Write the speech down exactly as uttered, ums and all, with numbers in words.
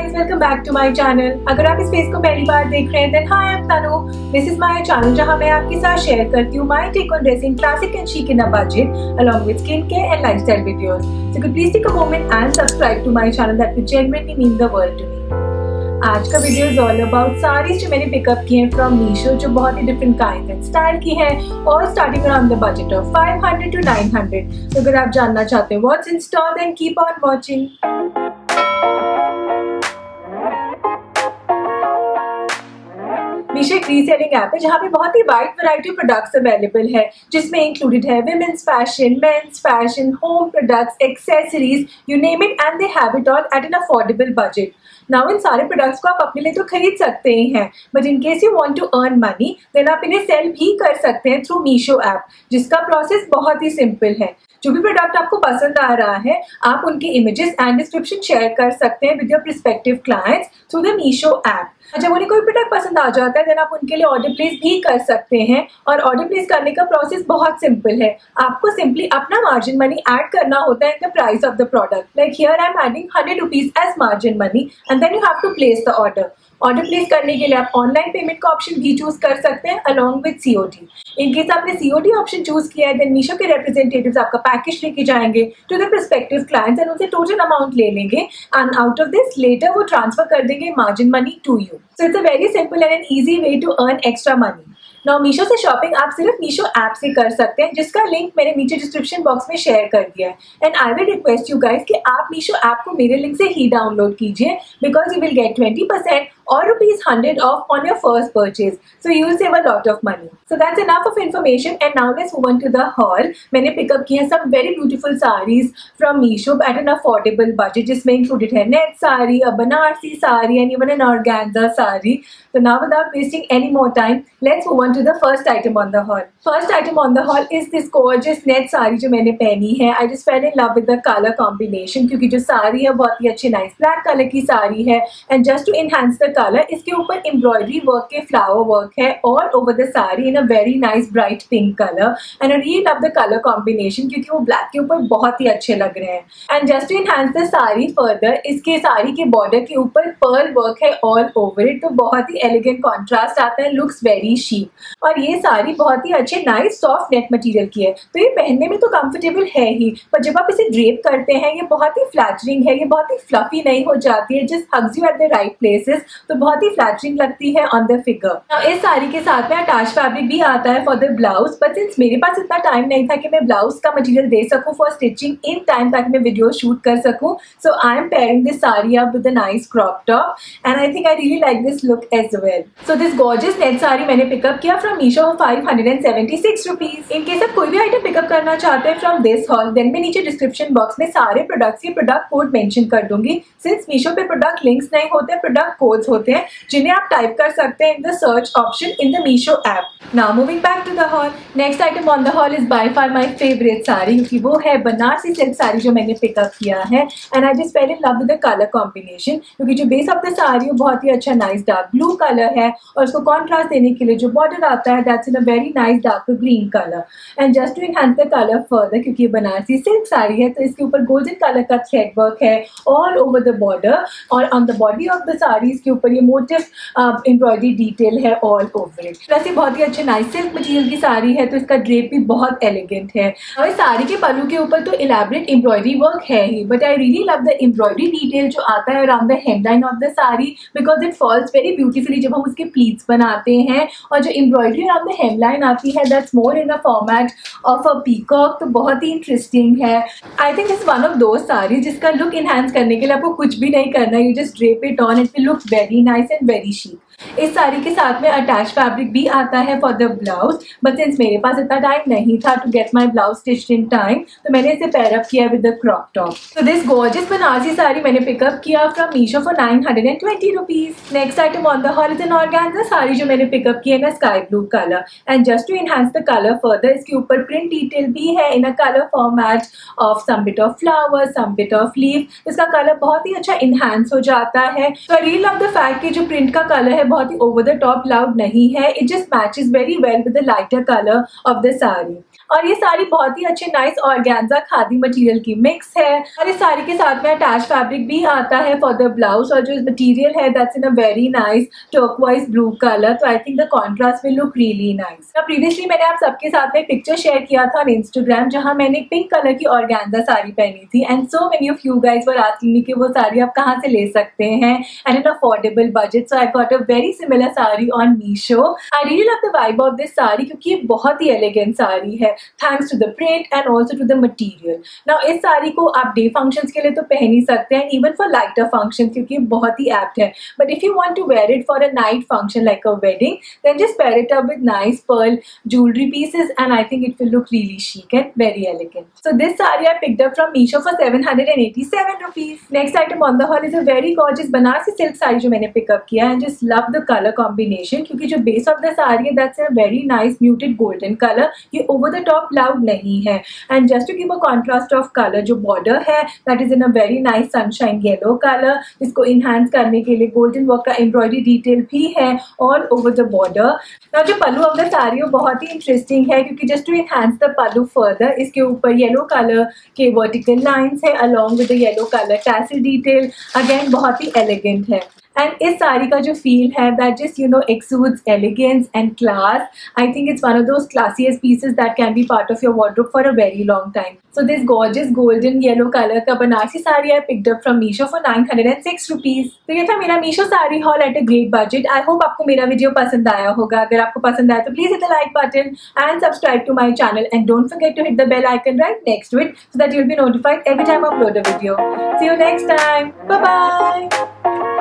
guys, welcome back to my channel. अगर आप इस पेज को पहली बार देख रहे हैं then hi, I'm Tanu. This is my channel जहाँ मैं आपके साथ शेयर करती हूँ my take on dressing classic and chic in a budget along with skincare and lifestyle videos. So could please take a moment and subscribe to my channel, that would genuinely mean the world to me. आज का video is all about saris जो मैंने pick up किए हैं from Meesho, जो बहुत ही different kind and style की है और starting around the budget of five hundred to nine hundred. तो अगर आप जानना चाहते हैं what's in stock then keep on watching. Meesho एक रीसेलिंग ऐप है जहाँ पे बहुत ही wide variety of products available है, जिसमें इंक्लूडेड है women's fashion, mains fashion, home products, accessories, you name it and they have it all at an affordable budget. Now इन सारे प्रोडक्ट्स को आप अपने लिए तो खरीद सकते ही हैं, but in case you want to earn money then आप इन्हें सेल भी कर सकते हैं थ्रू मीशो ऐप, जिसका प्रोसेस बहुत ही सिंपल है. जो भी प्रोडक्ट आपको पसंद आ रहा है आप उनके इमेजेस एंड डिस्क्रिप्शन शेयर कर सकते हैं with your prospective clients through the Meesho app. जब उन्हें कोई प्रोडक्ट पसंद आ जाता है देन आप उनके लिए ऑर्डर प्लेस भी कर सकते हैं, और ऑर्डर प्लेस करने का प्रोसेस बहुत सिंपल है. आपको सिंपली अपना मार्जिन मनी ऐड करना होता है in the price of the product. Like here I am adding hundred rupees as margin money and then you have to place the order. Order place करने के लिए आप ऑनलाइन पेमेंट का option भी choose कर सकते हैं along with COD. In case आपने सीओडी ऑप्शन चूज किया है देन मीशो के रिप्रेजेंटेटिव्स आपका पैकेज लेके जाएंगे to the prospective clients and उनसे टोटल अमाउंट ले लेंगे and out of this later वो ट्रांसफर कर देंगे margin money to you. So it's a very simple and an easy way to earn extra money. Now Meesho से shopping आप सिर्फ Meesho app से कर सकते हैं, जिसका लिंक मैंने नीचे डिस्क्रिप्शन बॉक्स में शेयर कर दिया है. And I will request you guys कि आप मीशो ऐप को मेरे लिंक से ही डाउनलोड कीजिए, because you will get twenty percent और rupees hundred off on your first purchase. So you will save a lot of money. So that's enough of information and now let's move on to the haul. मैंने pick up किए हैं some very beautiful saris from Meesho at an affordable budget, जिसमें included है net sari, a Banarasi sari and even an organza sari. So now without wasting any more time, let's move on to the first item on the haul. First item on the haul is this gorgeous net sari जो मैंने पहनी है. I just fell in love with the color combination, क्योंकि जो साड़ी है बहुत ही अच्छी nice black colour की साड़ी है. And just to enhance the color, इसके ऊपर एम्ब्रॉयडरी वर्क के फ्लावर वर्क है all over the sari in a very nice bright pink color. And I really love the color combination, क्योंकि वो ब्लैक के ऊपर बहुत ही अच्छे लग रहे हैं. And just to enhance the sari further, इसके साड़ी के बॉर्डर के ऊपर पर्ल वर्क है all over it, तो बहुत ही एलिगेंट कॉन्ट्रास्ट आता है, लुक्स वेरी शीक. और ये साड़ी बहुत ही अच्छे नाइस सॉफ्ट नेट मटेरियल की है, तो ये पहनने में तो कंफर्टेबल है ही, पर जब आप इसे ड्रेप करते हैं ये बहुत ही फ्लैटरिंग है, ये बहुत ही फ्लफी नहीं हो जाती है, just hugs you at the right places, तो बहुत ही फ्लैटरिंग लगती है ऑन द फिगर. इस साड़ी के साथ में अटैच फैब्रिक भी आता है for the blouse, but since मेरे पास इतना टाइम नहीं था कि मैं ब्लाउज का मटेरियल दे सकूं फॉर स्टिचिंग इन टाइम ताकि मैं वीडियो शूट कर सकूं, so I am pairing this sari up with a nice crop top and I think I really like this look as well. So this gorgeous net sari मैंने pick up किया from Meesho five hundred seventy six rupees. In case आप कोई भी item pickup करना चाहते हैं from this hall then मैं नीचे डिस्क्रिप्शन बॉक्स में सारे प्रोडक्ट्स के प्रोडक्ट कोड मेंशन कर दूंगी. सिंस मीशो पे प्रोडक्ट लिंक्स नहीं होते, प्रोडक्ट कोड्स होते हैं जिन्हें आप टाइप कर सकते हैं in the search option in the Meesho app. Now moving back to the haul, next item on the haul is by far my favourite sari, क्योंकि वो है बनारसी सिल्क साड़ी जो मैंने पिकअप किया है. And I just fell in love with the colour combination, क्योंकि जो base of the sari वो बहुत ही अच्छा नाइस डार्क ब्लू कलर है और उसको कॉन्ट्रास्ट देने के लिए जो बॉर्डर आता है that's in a very nice dark green colour. And just to enhance the colour further, क्योंकि ये बनारसी सिल्क साड़ी है तो इसके ऊपर गोल्डन कलर का थ्रेड वर्क है ऑल ओवर द बॉर्डर, और on the body of the sari इसके ऊपर ये मोटिव एम्ब्रॉयडरी डिटेल है ऑल ओवर इट. प्लस ये बहुत ही अच्छे नाइस सिल्क मटेरियल की साड़ी है, तो इसका ड्रेप भी बहुत एलिगेंट है. और इस साड़ी के पल्लू के ऊपर तो इलेबरेट एम्ब्रॉयडरी वर्क है ही, but I really love the embroidery detail जो आता है around the hemline of the sari, because it falls very beautifully जब हम उसके प्लीट्स बनाते हैं. और जो एम्ब्रॉयडरी अराउंड द हेमलाइन आती है that's more in a format of a peacock, तो बहुत ही इंटरेस्टिंग है. I think it's one of those sari जिसका लुक इनहेंस करने के लिए आपको कुछ भी नहीं करना, you just drape it on, it will look very nice and very chic. इस साड़ी के साथ में अटैच फैब्रिक भी आता है for the blouse, but since मेरे पास इतना टाइम नहीं था to get my blouse stitched in time, तो मैंने इसे पेयर अप किया विद द क्रॉप टॉप. तो दिस गॉर्जियस बनारसी साड़ी मैंने पिकअप किया from Meesho for nine hundred and twenty rupees. Next item on the haul is an organza sari जो मैंने pick up किया है sky blue colour. And just to enhance the colour further, इसके ऊपर print detail भी है in a colour format of some bit of flower, some bit of leaf. इसका colour बहुत ही अच्छा इनहांस हो जाता है. तो I really love the fact कि जो प्रिंट का कलर है बहुत ही ओवर द टॉप लाउड नहीं है, it just matches very well with the lighter colour of the sari. और ये साड़ी बहुत ही अच्छे नाइस ऑर्गेन्जा खादी मटेरियल की मिक्स है और इस साड़ी के साथ में अटैच फैब्रिक भी आता है फॉर द ब्लाउज। और जो मटेरियल है that's in a very nice turquoise blue colour, तो I think the contrast will look really nice. Previously मैंने आप सबके साथ में पिक्चर शेयर किया था ऑन इंस्टाग्राम जहां मैंने पिंक कलर की ऑर्गेन्जा साड़ी पहनी थी and so many of you guys were asking me कि वो साड़ी आप कहाँ से ले सकते हैं at an affordable budget. So I got a very similar sari on Meesho. I really love the vibe of this sari क्योंकि ये बहुत ही एलिगेंट साड़ी है thanks to the print and also to the material. Now इस साड़ी को आप डे फंक्शन के लिए तो पहन ही सकते हैं, इवन फॉर लाइटर फंक्शन क्योंकि बहुत ही एप्ट है। But if you want to wear it for a night function like a wedding then just pair it up with nice pearl jewelry pieces and I think it will look really chic and very elegant. So this saree I picked up from Meesho for seven hundred eighty-seven rupees. Next item on the haul is a very gorgeous Banarasi silk saree जो मैंने pick up किया and just love the color combination क्योंकि जो base of the saree है that's a very nice muted golden color, ये over the top loud नहीं है and just to give a contrast of color जो border है that is in a very nice sunshine yellow color जिसको enhance करने के लिए golden work का embroidery detail भी है all over the border। Now जो पल्लू of the saree वो बहुत ही इंटरेस्टिंग है क्योंकि just to enhance the pallu further इसके ऊपर येलो कलर के वर्टिकल लाइंस है along with the yellow colour tassel detail, again बहुत ही एलिगेंट है। एंड इस साड़ी का जो फील है that just you know exudes elegance and class. I think it's one of those classiest pieces that can be part of your wardrobe for a very long time. So this gorgeous golden yellow colour का Banarasi sari I picked up from Meesho for nine hundred and six rupees. तो ये था मेरा Meesho sari haul at a great budget. I hope आपको मेरा video पसंद आया होगा। अगर आपको पसंद आया तो please hit the like button and subscribe to my channel and don't forget to hit the bell icon right next to it so that you will be notified every time I upload a video. See you next time. Bye bye.